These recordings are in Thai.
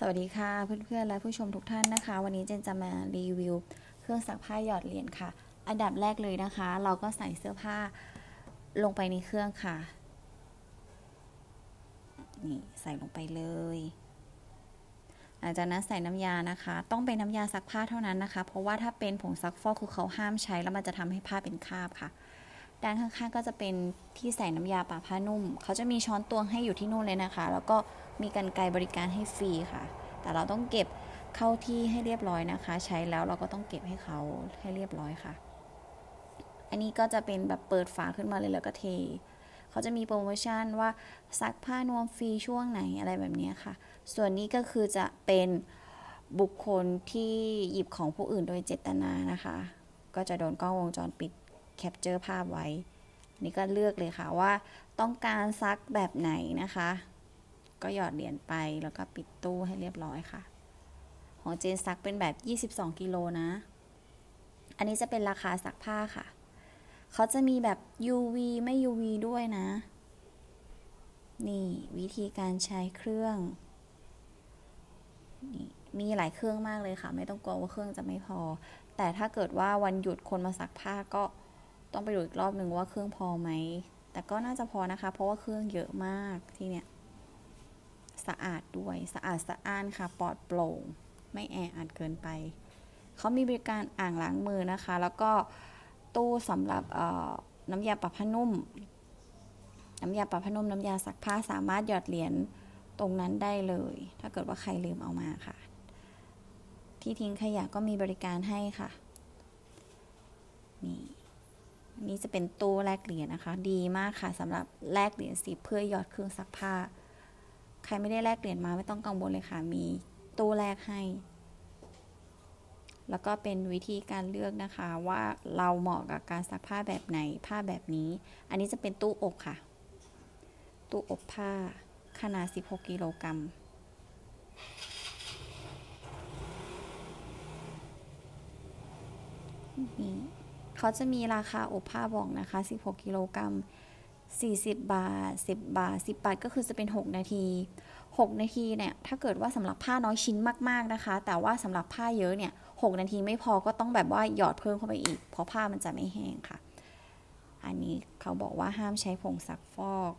สวัสดีค่ะเพื่อนๆและผู้ชมทุกท่านนะคะวันนี้เจนจะมารีวิวเครื่องซักผ้าหยอดเหรียญค่ะอันดับแรกเลยนะคะเราก็ใส่เสื้อผ้าลงไปในเครื่องค่ะนี่ใส่ลงไปเลยหลังจากนั้นใส่น้ำยานะคะต้องเป็นน้ำยาซักผ้าเท่านั้นนะคะเพราะว่าถ้าเป็นผงซักฟอกคือเขาห้ามใช้แล้วมันจะทำให้ผ้าเป็นคราบค่ะด้านข้างๆก็จะเป็นที่ใส่น้ำยาปะผ้านุ่มเขาจะมีช้อนตวงให้อยู่ที่นู่นเลยนะคะแล้วก็มีกรรไกรบริการให้ฟรีค่ะแต่เราต้องเก็บเข้าที่ให้เรียบร้อยนะคะใช้แล้วเราก็ต้องเก็บให้เขาให้เรียบร้อยค่ะอันนี้ก็จะเป็นแบบเปิดฝาขึ้นมาเลยแล้วก็เทเขาจะมีโปรโมชั่นว่าซักผ้านวมฟรีช่วงไหนอะไรแบบนี้ค่ะส่วนนี้ก็คือจะเป็นบุคคลที่หยิบของผู้อื่นโดยเจตนานะคะก็จะโดนกล้องวงจรปิดแคปเจอร์ภาพไว้นี่ก็เลือกเลยค่ะว่าต้องการซักแบบไหนนะคะก็หยอดเหรียญไปแล้วก็ปิดตู้ให้เรียบร้อยค่ะของเจนซักเป็นแบบ22กิโลนะอันนี้จะเป็นราคาซักผ้าค่ะเขาจะมีแบบ UV ไม่ UV ด้วยนะนี่วิธีการใช้เครื่องนี่มีหลายเครื่องมากเลยค่ะไม่ต้องกลัวว่าเครื่องจะไม่พอแต่ถ้าเกิดว่าวันหยุดคนมาซักผ้าก็ต้องไปดูอีกรอบนึงว่าเครื่องพอไหมแต่ก็น่าจะพอนะคะเพราะว่าเครื่องเยอะมากที่เนี่ยสะอาดด้วยสะอาดสะอ้านค่ะปลอดโปร่งไม่แออัดเกินไปเขามีบริการอ่างล้างมือนะคะแล้วก็ตู้สำหรับน้ำยาปะผ้านุ่มน้ำยาปะผ้านุ่มน้ำยาซักผ้าสามารถหยอดเหรียญตรงนั้นได้เลยถ้าเกิดว่าใครลืมเอามาค่ะที่ทิ้งขยะก็มีบริการให้ค่ะนี่จะเป็นตู้แลกเหรียญนะคะดีมากค่ะสำหรับแลกเหรียญ10เพื่อหยอดเครื่องซักผ้าใครไม่ได้แลกเหรียญมาไม่ต้องกังวลเลยค่ะมีตู้แลกให้แล้วก็เป็นวิธีการเลือกนะคะว่าเราเหมาะกับการซักผ้าแบบไหนผ้าแบบนี้อันนี้จะเป็นตู้อบค่ะตู้อบผ้าขนาด16กิโลกรัมนี่เขาจะมีราคาอบผ้าบอกนะคะ16กิโลกรัม40 บาท10 บาท10 บาทก็คือจะเป็น6นาที6นาทีเนี่ยถ้าเกิดว่าสำหรับผ้าน้อยชิ้นมากๆนะคะแต่ว่าสำหรับผ้าเยอะเนี่ย6นาทีไม่พอก็ต้องแบบว่าหยอดเพิ่มเข้าไปอีกเพราะผ้ามันจะไม่แห้งค่ะอันนี้เขาบอกว่าห้ามใช้ผงซักฟอก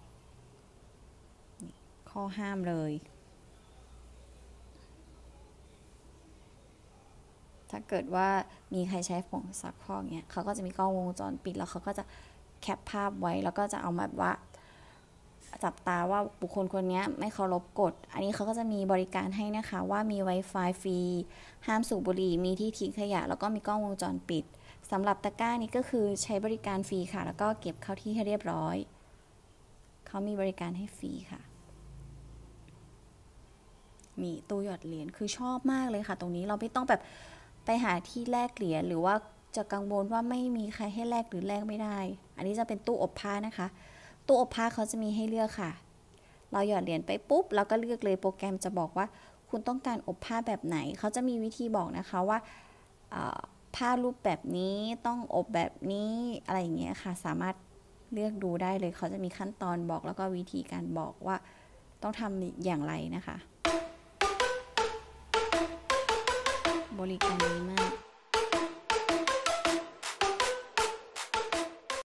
ข้อห้ามเลยถ้าเกิดว่ามีใครใช้ผงซักฟอกเนี่ยเขาก็จะมีกล้องวงจรปิดแล้วเขาก็จะแคปภาพไว้แล้วก็จะเอาแบบว่าจับตาว่าบุคคลคนนี้ไม่เคารพกฎอันนี้เขาก็จะมีบริการให้นะคะว่ามี Wi-Fi ฟรีห้ามสูบบุหรี่มีที่ทิ้งขยะแล้วก็มีกล้องวงจรปิดสำหรับตะกร้านี้ก็คือใช้บริการฟรีค่ะแล้วก็เก็บเข้าที่ให้เรียบร้อยเขามีบริการให้ฟรีค่ะมีตู้หยอดเหรียญคือชอบมากเลยค่ะตรงนี้เราไม่ต้องแบบไปหาที่แลกเหรียญหรือว่าจะกังวลว่าไม่มีใครให้แลกหรือแลกไม่ได้อันนี้จะเป็นตู้อบผ้านะคะตู้อบผ้าเขาจะมีให้เลือกค่ะเราหยอดเหรียญไปปุ๊บเราก็เลือกเลยโปรแกรมจะบอกว่าคุณต้องการอบผ้าแบบไหนเขาจะมีวิธีบอกนะคะว่าผ้ารูปแบบนี้ต้องอบแบบนี้อะไรอย่างเงี้ยค่ะสามารถเลือกดูได้เลยเขาจะมีขั้นตอนบอกแล้วก็วิธีการบอกว่าต้องทำอย่างไรนะคะบริการดีมาก